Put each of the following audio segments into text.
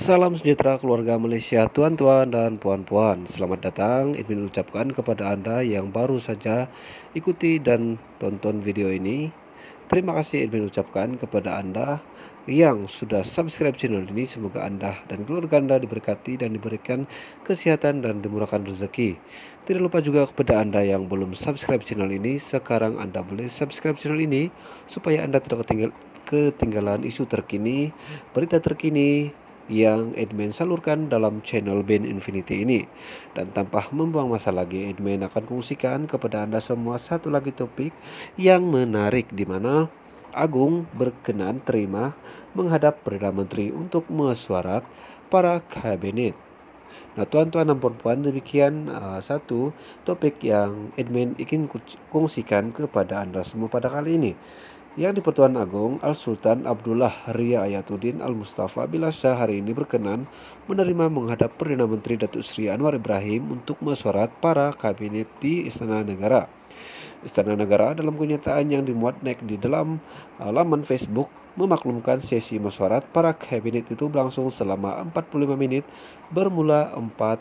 Salam sejahtera keluarga Malaysia, tuan-tuan dan puan-puan. Selamat datang. Admin ucapkan kepada Anda yang baru saja ikuti dan tonton video ini. Terima kasih Admin ucapkan kepada Anda yang sudah subscribe channel ini. Semoga Anda dan keluarga Anda diberkati dan diberikan kesehatan dan dimurahkan rezeki. Tidak lupa juga kepada Anda yang belum subscribe channel ini, sekarang Anda boleh subscribe channel ini supaya Anda tidak ketinggalan isu terkini, berita terkini yang admin salurkan dalam channel Ben Infinity ini. Dan tanpa membuang masa lagi, admin akan kongsikan kepada Anda semua satu lagi topik yang menarik, di mana Agung berkenan terima menghadap Perdana Menteri untuk mesyuarat para kabinet. Nah, tuan-tuan dan puan-puan, demikian satu topik yang admin ingin kongsikan kepada Anda semua pada kali ini. Yang di-Pertuan Agong Al-Sultan Abdullah Ria Ayatuddin Al-Mustafa Billah Shah hari ini berkenan menerima menghadap Perdana Menteri Datuk Seri Anwar Ibrahim untuk mesyuarat para kabinet di Istana Negara. Istana Negara dalam kenyataan yang dimuat naik di dalam laman Facebook memaklumkan sesi mesyuarat para kabinet itu berlangsung selama 45 menit bermula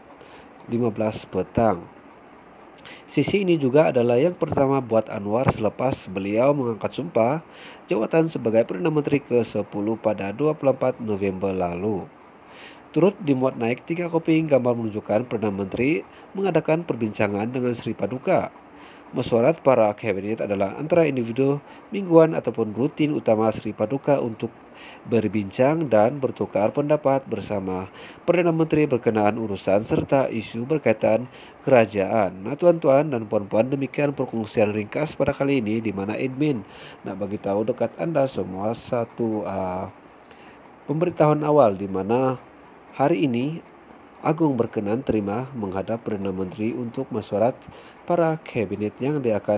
4.15 petang. Sisi ini juga adalah yang pertama buat Anwar selepas beliau mengangkat sumpah jawatan sebagai Perdana Menteri ke-10 pada 24 November lalu. Turut dimuat naik 3 koping gambar menunjukkan Perdana Menteri mengadakan perbincangan dengan Sri Paduka. Mesyuarat para kabinet adalah antara individu mingguan ataupun rutin utama Sri Paduka untuk berbincang dan bertukar pendapat bersama Perdana Menteri berkenaan urusan serta isu berkaitan kerajaan. Nah, tuan-tuan dan puan-puan, demikian perkongsian ringkas pada kali ini, di mana admin nak bagi tahu dekat Anda semua satu pemberitahuan awal, di mana hari ini Agung berkenan terima menghadap Perdana Menteri untuk mesyuarat para kabinet yang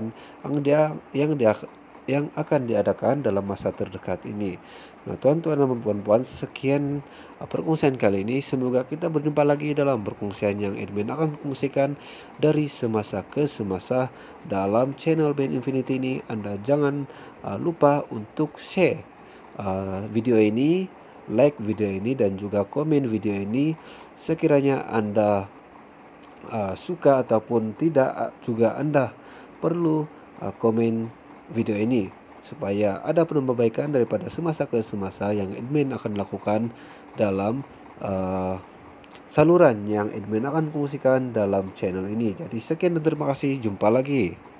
akan diadakan dalam masa terdekat ini. Nah, tuan-tuan dan puan-puan, sekian perkongsian kali ini. Semoga kita berjumpa lagi dalam perkongsian yang admin akan kongsikan dari semasa ke semasa dalam channel Ben Infinity ini. Anda jangan lupa untuk share video ini, like video ini, dan juga komen video ini. Sekiranya Anda suka ataupun tidak, juga Anda perlu komen video ini supaya ada perbaikan daripada semasa ke semasa yang admin akan lakukan dalam saluran yang admin akan kongsikan dalam channel ini. Jadi sekian dan terima kasih, jumpa lagi.